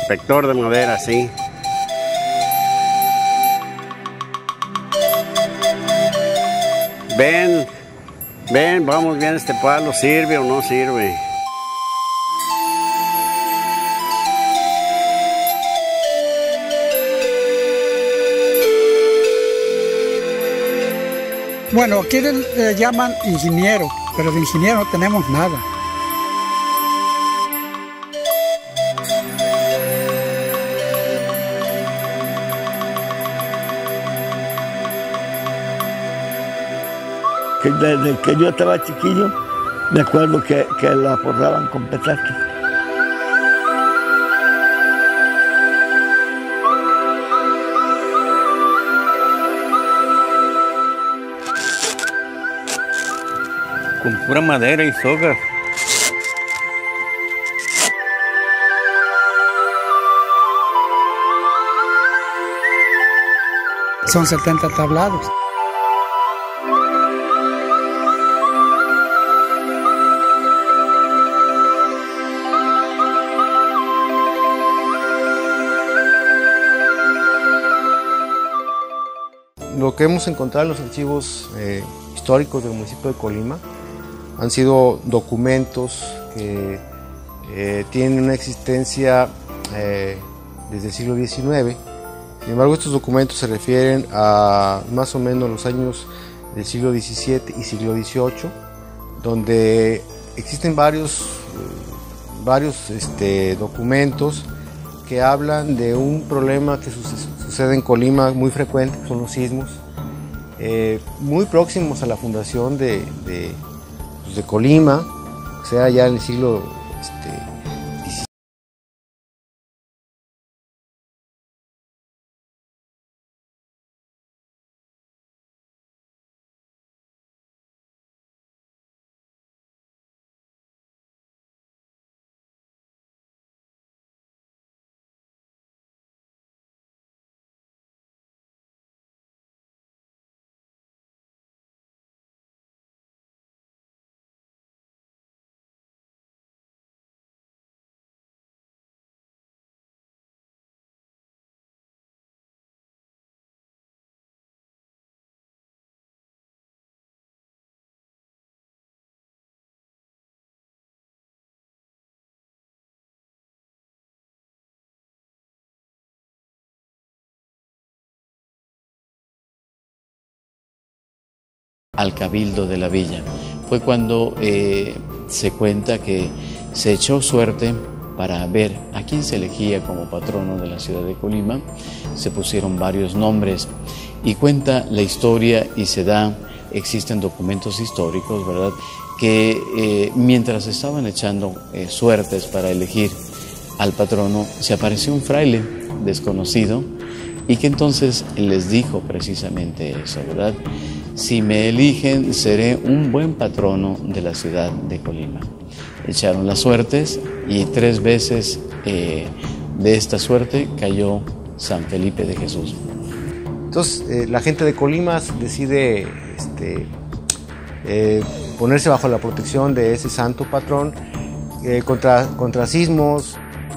inspector de madera, sí. Ven, vamos bien, este palo, ¿sirve o no sirve? Bueno, aquí le llaman ingeniero, pero de ingeniero no tenemos nada. Desde que yo estaba chiquillo, me acuerdo que la forraban con petacos. Con pura madera y sogas. Son 70 tablados. Lo que hemos encontrado en los archivos históricos del municipio de Colima han sido documentos que tienen una existencia desde el siglo XIX. Sin embargo, estos documentos se refieren a más o menos los años del siglo XVII y siglo XVIII, donde existen varios documentos que hablan de un problema que sucede en Colima muy frecuente, son los sismos, muy próximos a la fundación de Colima, o sea, ya en el siglo XVII. Al cabildo de la villa. Fue cuando se cuenta que se echó suerte para ver a quién se elegía como patrono de la ciudad de Colima. Se pusieron varios nombres y cuenta la historia y existen documentos históricos, ¿verdad?, que mientras estaban echando suertes para elegir al patrono, se apareció un fraile desconocido y que entonces les dijo precisamente eso, ¿verdad? Si me eligen, seré un buen patrono de la ciudad de Colima. Echaron las suertes y 3 veces de esta suerte cayó San Felipe de Jesús. Entonces, la gente de Colima decide ponerse bajo la protección de ese santo patrón contra sismos.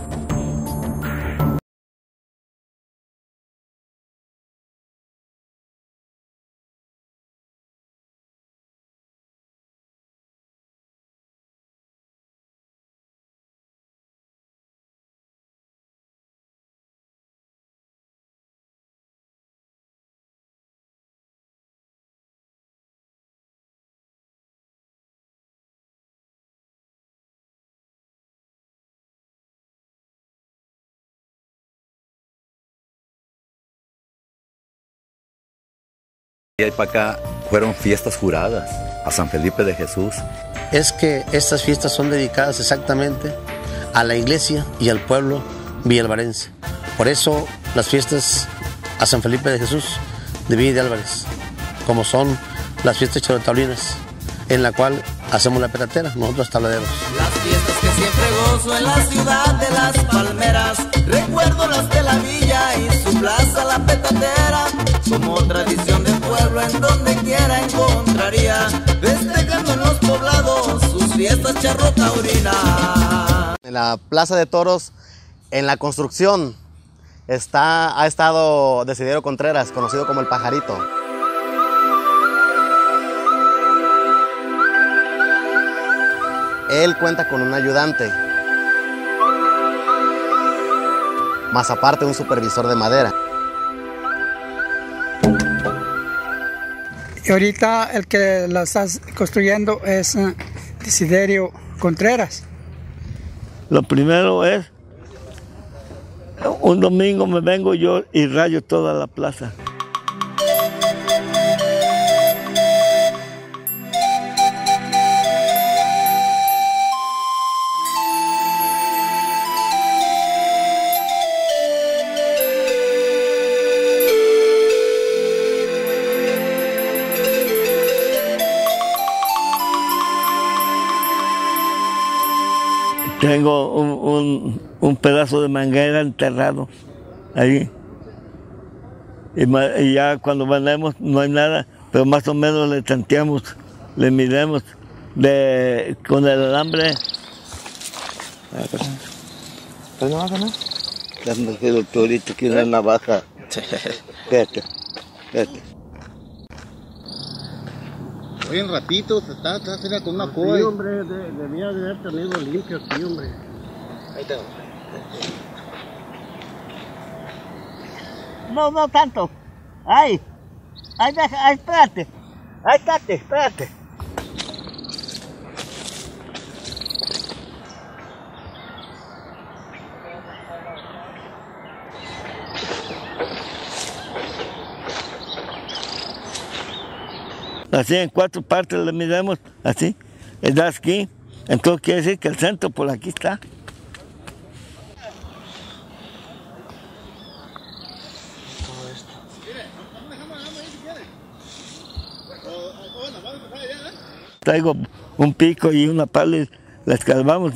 Y ahí para acá fueron fiestas juradas a San Felipe de Jesús. Es que estas fiestas son dedicadas exactamente a la iglesia y al pueblo villalvarense. Por eso las fiestas a San Felipe de Jesús de Villa de Álvarez, como son las fiestas chorotaulinas, en la cual hacemos la petatera, nosotros tabladeros. Las fiestas que siempre gozo en la ciudad de las palmeras, recuerdo las de la villa y su plaza la petatera, como tradición del pueblo en donde quiera encontraría, festejando en los poblados sus fiestas charrotaurinas. En la plaza de toros En la construcción ha estado Desiderio Contreras, conocido como el Pajarito. Él cuenta con un ayudante, más aparte un supervisor de madera. Y ahorita el que la está construyendo es Desiderio Contreras. Lo primero es, un domingo me vengo yo y rayo toda la plaza. Tengo un pedazo de manguera enterrado ahí. Y ya cuando vendemos no hay nada, pero más o menos le tanteamos, le midemos con el alambre. ¿Traes navaja, no? Déjame que el doctorito quiere una navaja. Fíjate. Oye, en ratito se está con una coa. Sí, hombre, debía de haber tenido limpio aquí, hombre. Ahí tengo. No tanto. Ahí, espérate. Ahí espérate. Así en 4 partes le midemos, así, da aquí. Entonces quiere decir que el centro por aquí está. Traigo un pico y una pala y la escarbamos.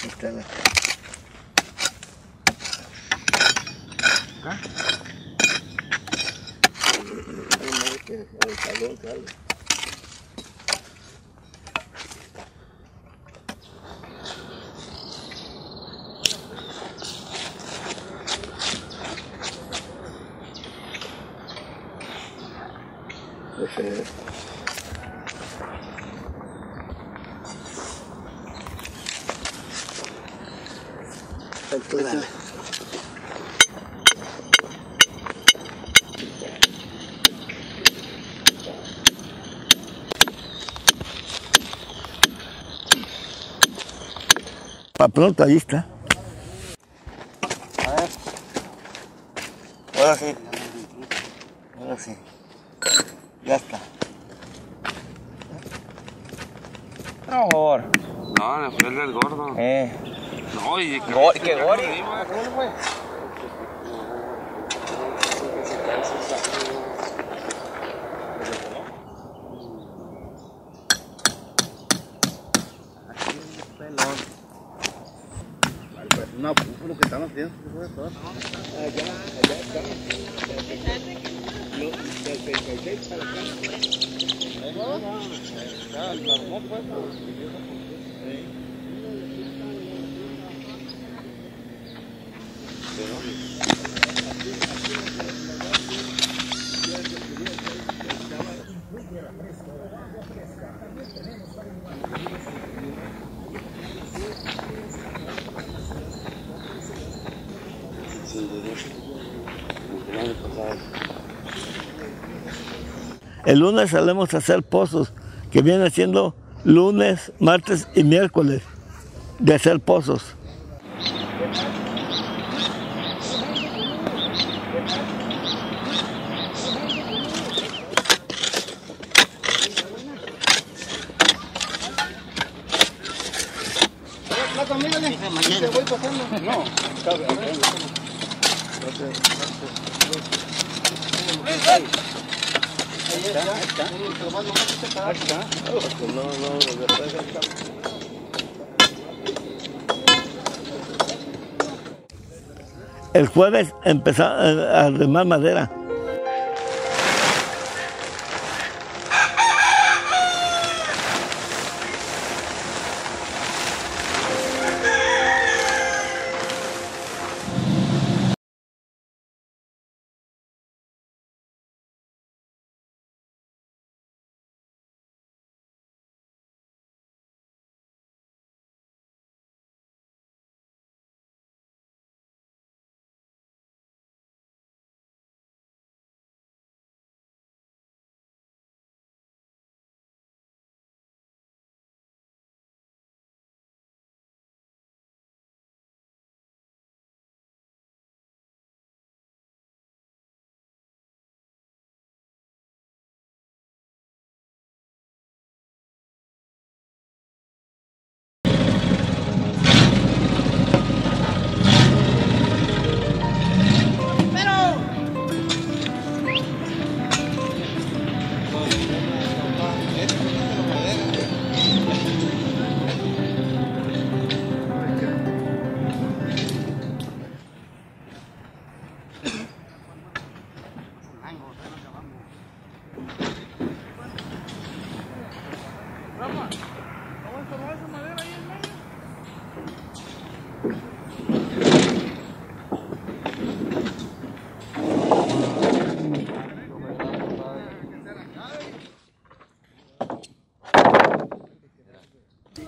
Para pronto, ahí está. A ver. Ahora sí. Ya está. Por favor. No, después del gordo. No, y que gori. No, lo que estamos haciendo. Allá El lunes salimos a hacer pozos, que viene siendo lunes, martes y miércoles de hacer pozos. La comida te voy pasando. No, El jueves empezamos a armar madera.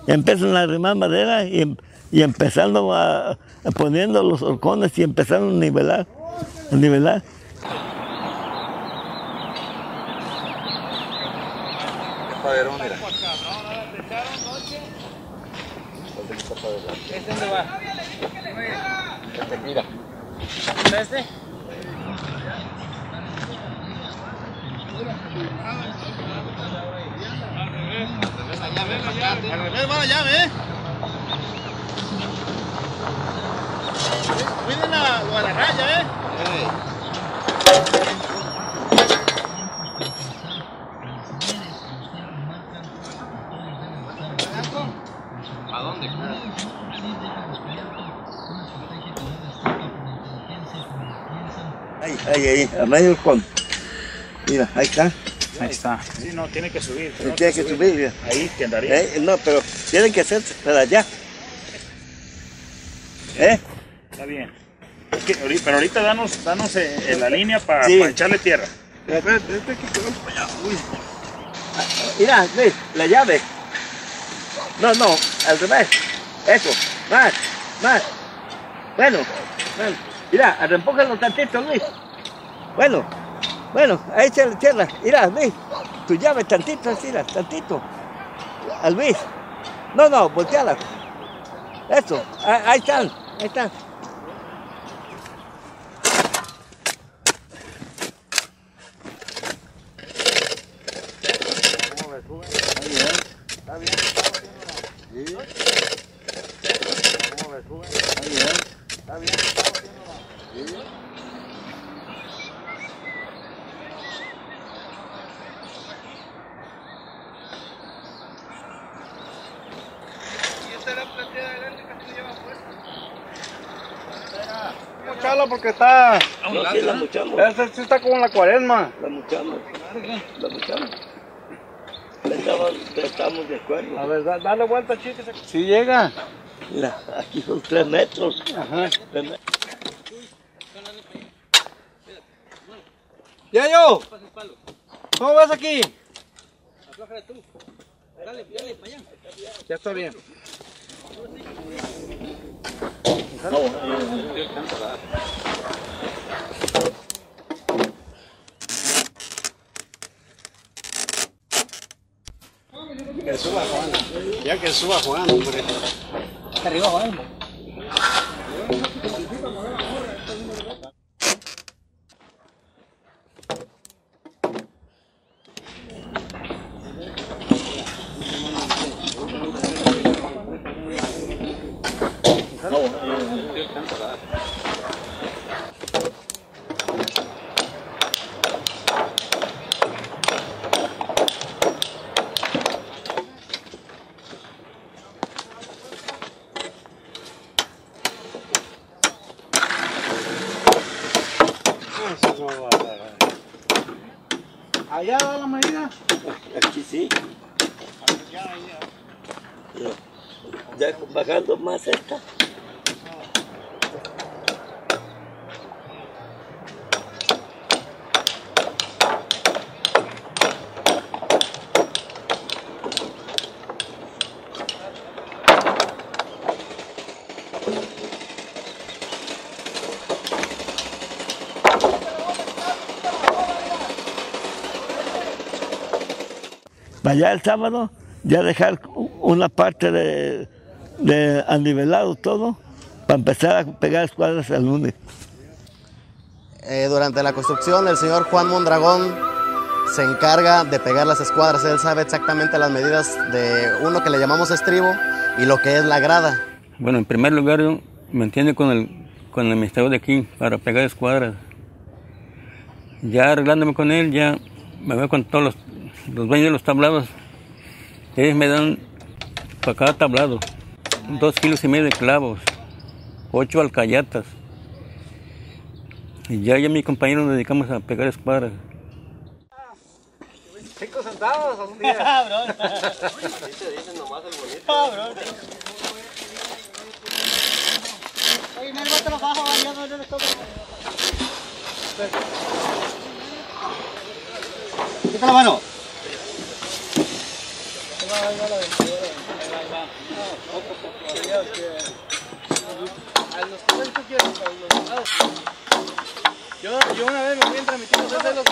empiezan a arrimar madera y empezando a poniendo los horcones y empezando a nivelar. ¿Este dónde va? Este, mira. ¿Este? Al revés va la llave, Cuiden la guardarraya, ¿A dónde? Ahí, a medio horcón. Mira, ahí está. Ahí está. Sí, no, tiene que subir. Tiene que subir, mira. Ahí quedaría. No, pero tiene que hacerse para allá. Está bien. Pero ahorita danos la línea para echarle tierra. Mira, ve, la llave. No, al revés. Eso, más. Bueno, mira, empújalo tantito, Luis. Bueno, ahí se le tierra. Mira, Luis, tu llave tantito, así, tantito. A Luis. No, volteala. Eso, ahí están. Muchala porque está... La muchamos. Este sí está como en la cuaresma. La muchamos. Estamos de acuerdo. A ver, dale vuelta, chica. Sí llega. Mira, aquí son 3 metros. Ajá. 3 metros. ¡Yayo! ¿Cómo vas aquí? Aflójale tú. Dale, para allá. Ya está bien. Que suba Juan. Ya que suba Juan, hombre. Arriba, Juan. Allá da la medida. Aquí sí. Ya bajando más esta. Allá el sábado ya dejar una parte de anivelado todo para empezar a pegar escuadras el lunes. Durante la construcción el señor Juan Mondragón se encarga de pegar las escuadras. Él sabe exactamente las medidas de uno que le llamamos estribo y lo que es la grada. Bueno, en primer lugar yo me entiendo con el administrador de aquí para pegar escuadras. Ya arreglándome con él, ya me voy con todos los dueños de los tablados. Ellos me dan para cada tablado 2,5 kilos de clavos, 8 alcayatas. Y ya mi compañero nos dedicamos a pegar escuadras. 5 centavos algún día. Cabrón. Te dicen nomás el bonito. Cabrón. Oye, no te lo bajo, ya no le toco. Quita la mano. Ahí va. Yo una vez me fui en transmitiendo desde los...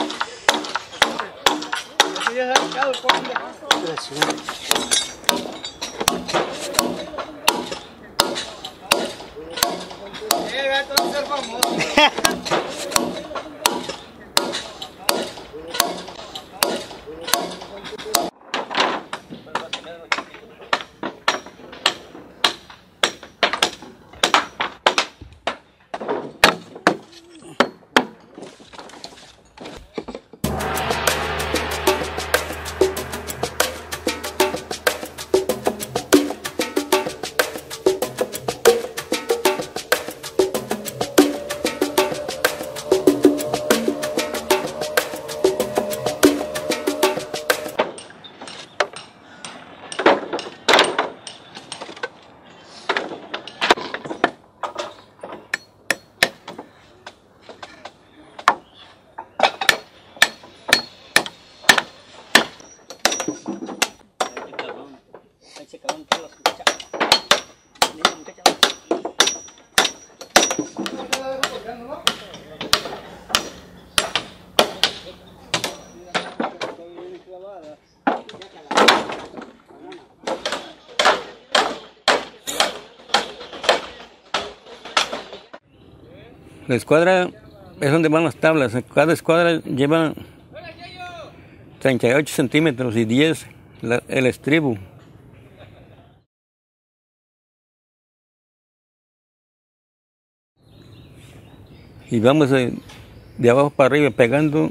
La escuadra es donde van las tablas. Cada escuadra lleva 38 centímetros y 10 el estribo. Y vamos de abajo para arriba pegando.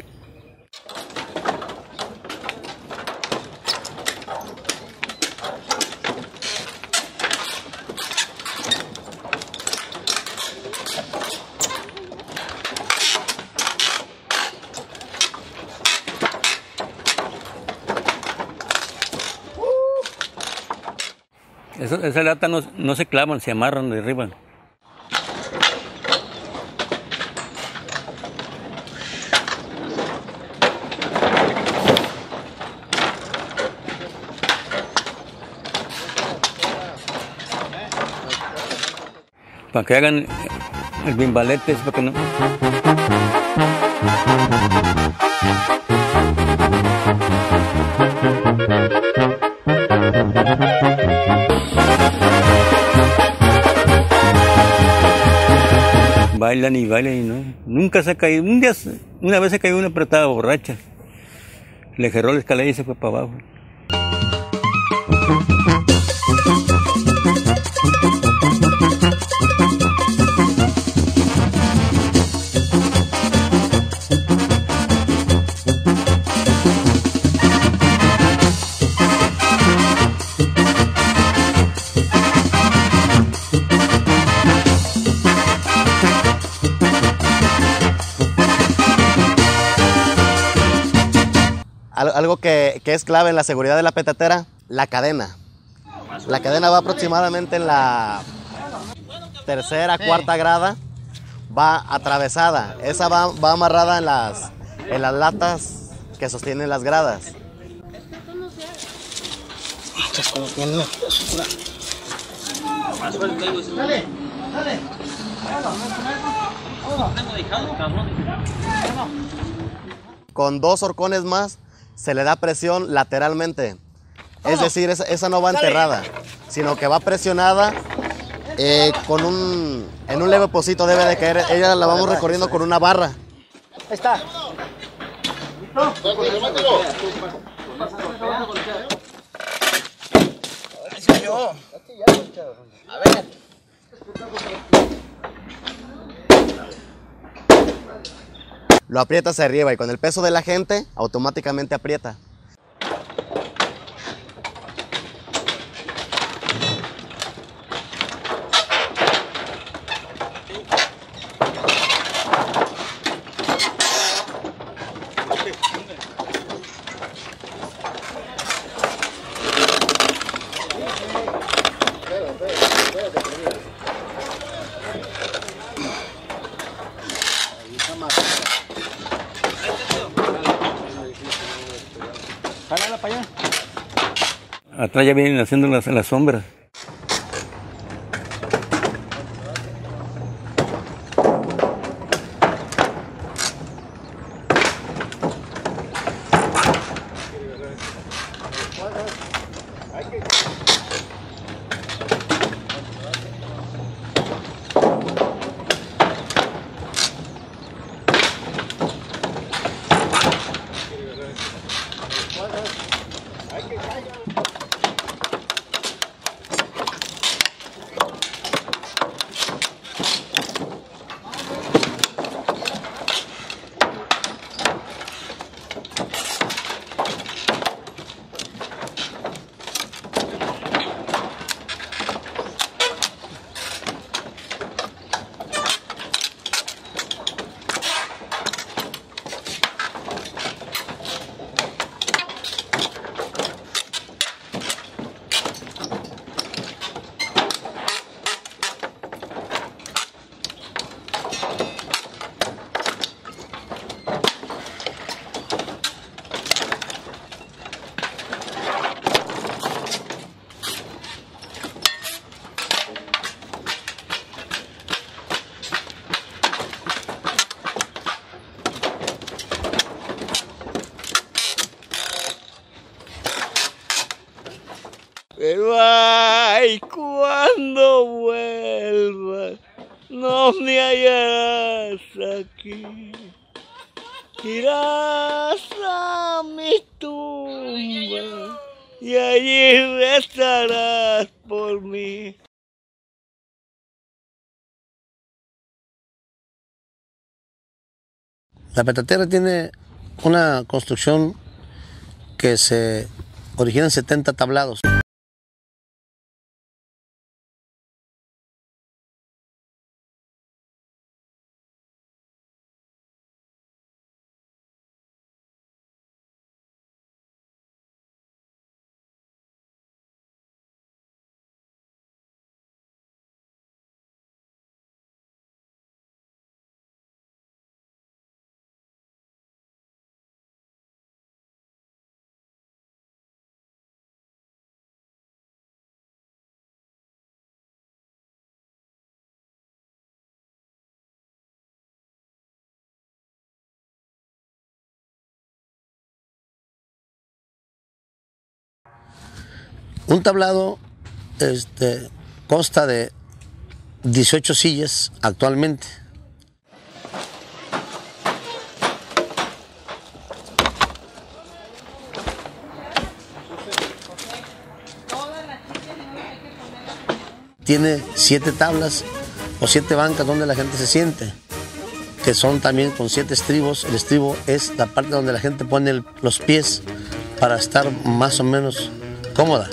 Esa lata no se clavan, se amarran de arriba. Para que hagan el bimbalete, es para que no... Bailan y bailan y no. Nunca se ha caído. Una vez se cayó una apretada borracha. Le cerró la escalera y se fue para abajo. Algo que es clave en la seguridad de la petatera, la cadena. La cadena va aproximadamente en la tercera, cuarta grada, va atravesada. Esa va amarrada en las latas que sostienen las gradas. Dale, dale. Con 2 horcones más se le da presión lateralmente. Es decir, esa no va enterrada, sino que va presionada en un leve pocito debe de caer. Ella la vamos recorriendo con una barra. Ahí está. A ver. Lo aprieta hacia arriba y con el peso de la gente automáticamente aprieta. Atrás ya vienen haciendo las sombras. Pero ay, cuando vuelvas, no me hallarás aquí. Irás a mi tumba y allí rezarás por mí. La petatera tiene una construcción que se origina en 70 tablados. Un tablado consta de 18 sillas actualmente. Tiene 7 tablas o 7 bancas donde la gente se siente, que son también con 7 estribos. El estribo es la parte donde la gente pone los pies para estar más o menos cómoda.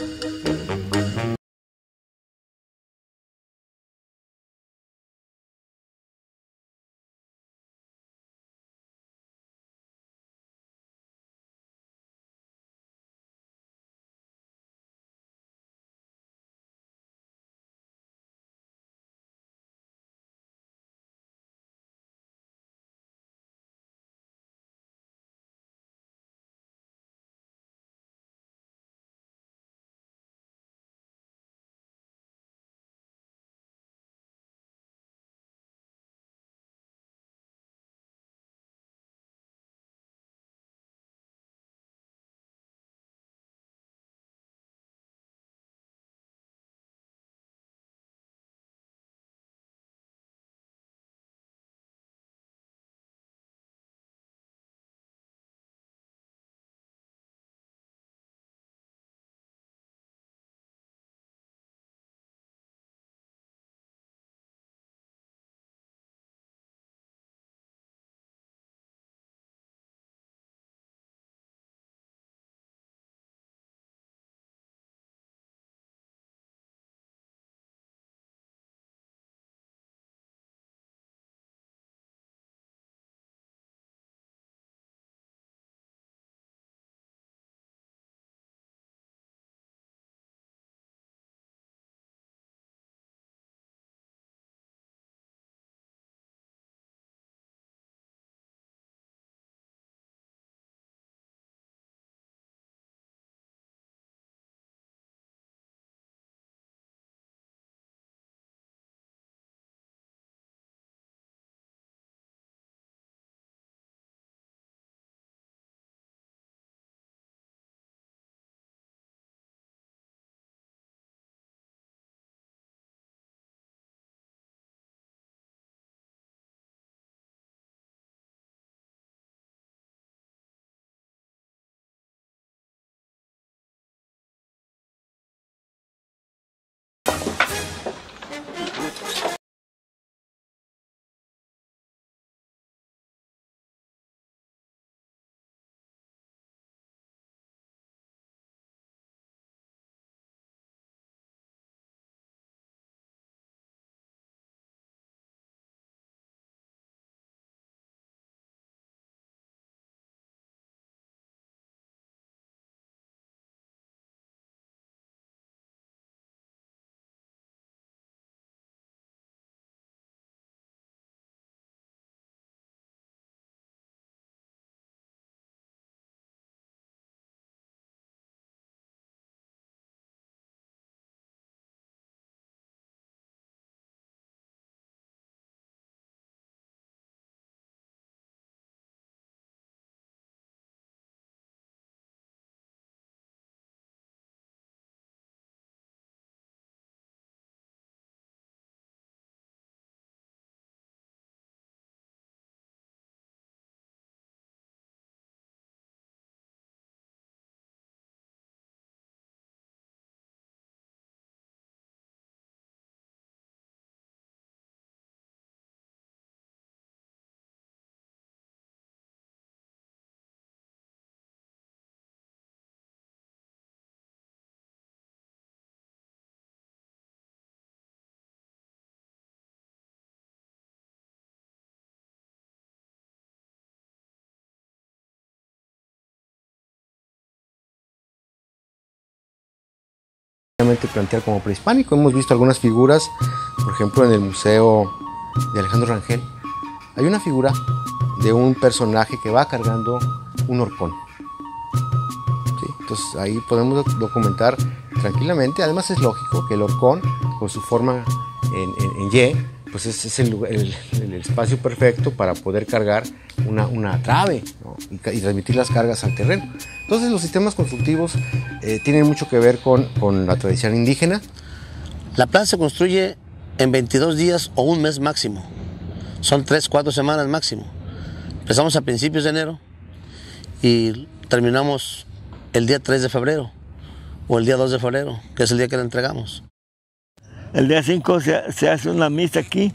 plantear como prehispánico. Hemos visto algunas figuras, por ejemplo en el Museo de Alejandro Rangel, hay una figura de un personaje que va cargando un horcón. ¿Sí? Entonces ahí podemos documentar tranquilamente. Además es lógico que el horcón, con su forma en Y, pues es el espacio perfecto para poder cargar una trave, ¿no? y transmitir las cargas al terreno. Entonces los sistemas constructivos tienen mucho que ver con la tradición indígena. La plaza se construye en 22 días o un mes máximo. Son 3-4 semanas máximo. Empezamos a principios de enero y terminamos el día 3 de febrero o el día 2 de febrero, que es el día que la entregamos. El día 5 se hace una misa aquí,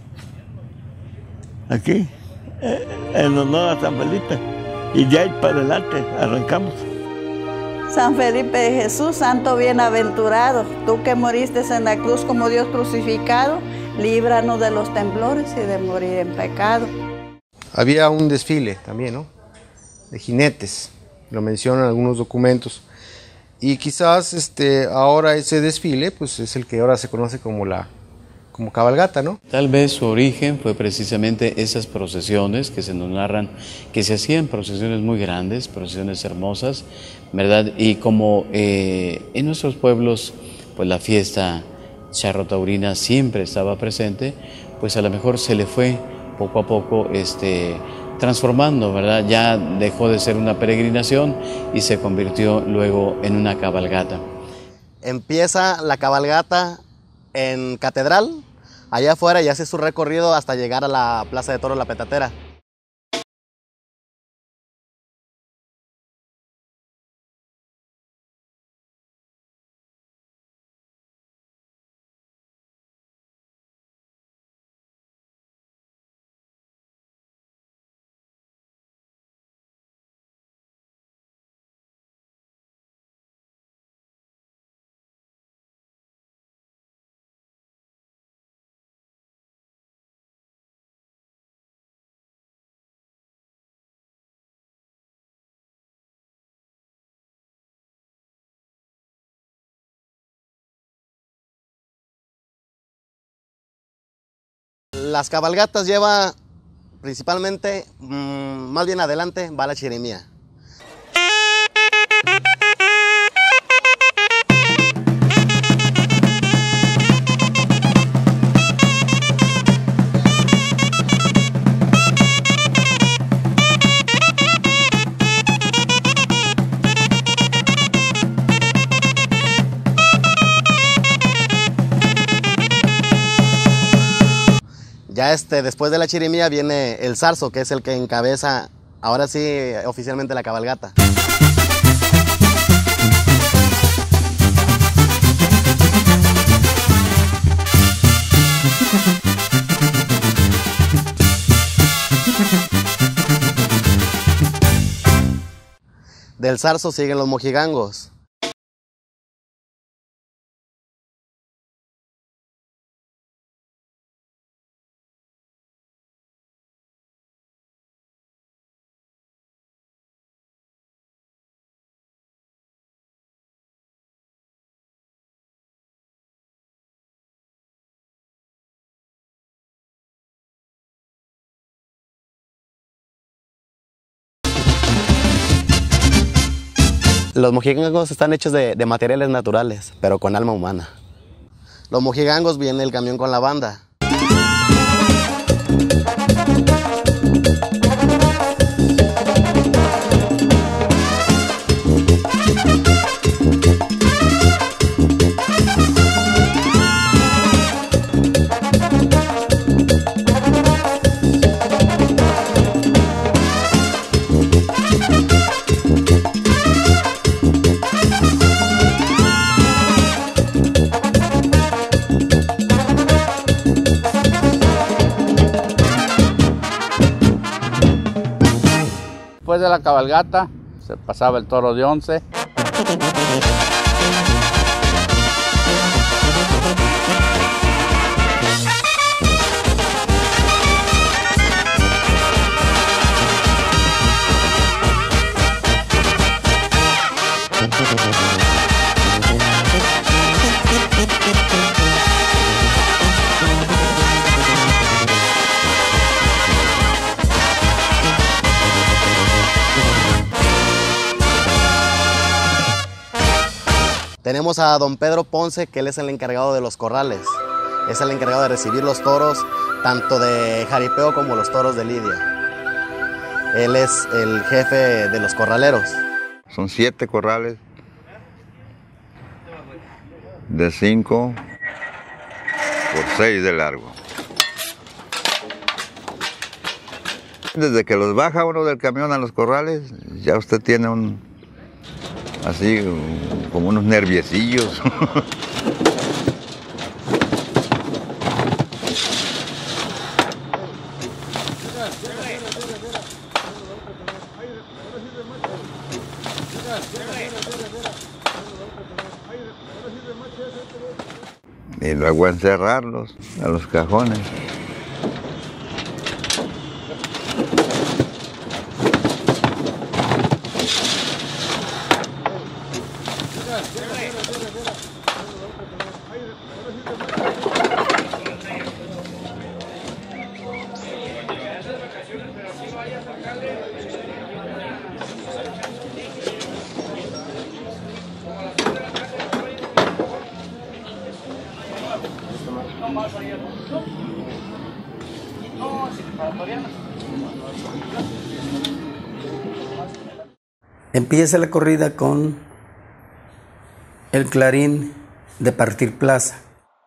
en honor a San Felipe, y de ahí para adelante arrancamos. San Felipe de Jesús, santo bienaventurado, tú que moriste en la cruz como Dios crucificado, líbranos de los temblores y de morir en pecado. Había un desfile también, ¿no? De jinetes, lo mencionan algunos documentos. Y quizás ahora ese desfile pues es el que ahora se conoce como cabalgata, ¿no? Tal vez su origen fue precisamente esas procesiones que se nos narran, que se hacían procesiones muy grandes, procesiones hermosas, ¿verdad? Y como en nuestros pueblos pues la fiesta charrotaurina siempre estaba presente, pues a lo mejor se le fue poco a poco transformando, ¿verdad? Ya dejó de ser una peregrinación y se convirtió luego en una cabalgata. Empieza la cabalgata en Catedral, allá afuera, y hace su recorrido hasta llegar a la Plaza de Toros La Petatera. Las cabalgatas lleva principalmente, más bien adelante, va la chirimía. Ya después de la chirimía viene el zarzo, que es el que encabeza, ahora sí, oficialmente la cabalgata. Del zarzo siguen los mojigangos. Los mojigangos están hechos de materiales naturales, pero con alma humana. Los mojigangos viene el camión con la banda. Después de la cabalgata se pasaba el toro de 11. Tenemos a don Pedro Ponce, que él es el encargado de los corrales. Es el encargado de recibir los toros, tanto de jaripeo como los toros de lidia. Él es el jefe de los corraleros. Son 7 corrales de 5 por 6 de largo. Desde que los baja uno del camión a los corrales, ya usted tiene así como unos nerviecillos. Y luego encerrarlos a los cajones. Empieza la corrida con el clarín de partir plaza.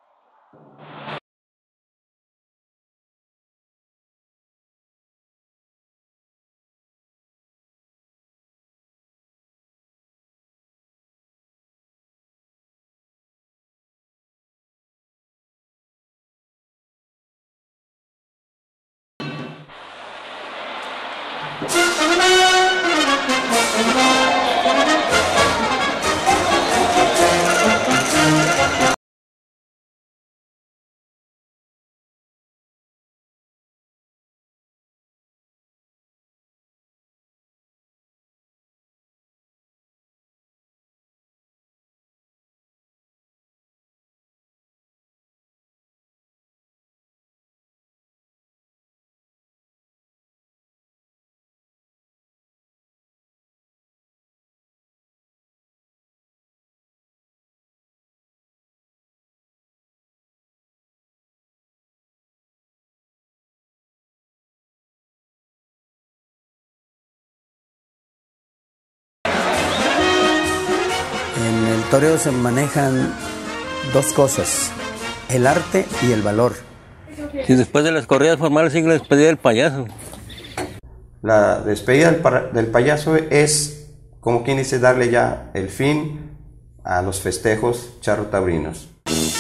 En el toreo se manejan dos cosas, el arte y el valor. Si después de las corridas formales sigue la despedida del payaso. La despedida del payaso es, como quien dice, darle ya el fin a los festejos charro-taurinos.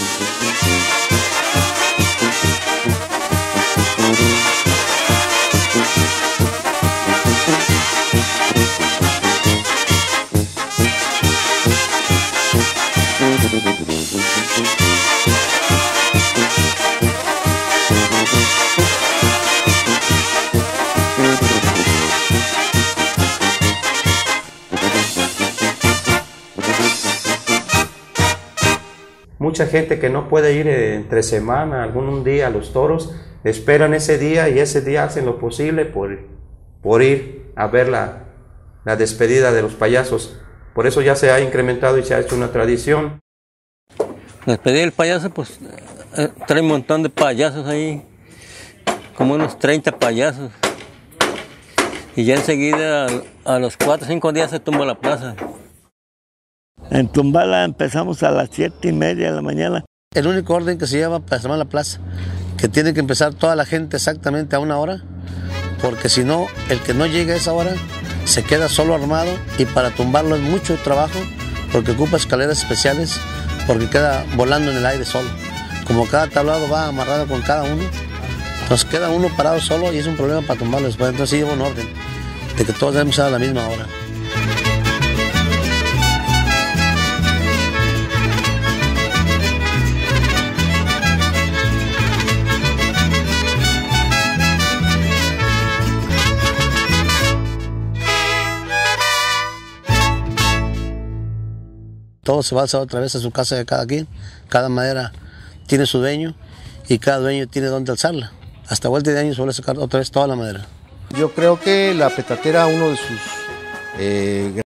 Mucha gente que no puede ir entre semana, algún día a los toros, esperan ese día y ese día hacen lo posible por ir a ver la despedida de los payasos. Por eso ya se ha incrementado y se ha hecho una tradición. La despedida del payaso, pues trae un montón de payasos ahí, como unos 30 payasos. Y ya enseguida, a los 4 o 5 días se tumba la plaza. En Tumbala empezamos a las 7:30 de la mañana. El único orden que se lleva para tomar la plaza, que tiene que empezar toda la gente exactamente a 1 hora, porque si no, el que no llegue a esa hora se queda solo armado, y para tumbarlo es mucho trabajo, porque ocupa escaleras especiales, porque queda volando en el aire solo. Como cada tablado va amarrado con cada uno, nos queda uno parado solo y es un problema para tumbarlo después. Entonces sí lleva un orden de que todos deben empezar a la misma hora. Todo se va a alzar otra vez a su casa de cada quien. Cada madera tiene su dueño y cada dueño tiene dónde alzarla. Hasta vuelta de año se vuelve a sacar otra vez toda la madera. Yo creo que la petatera, uno de sus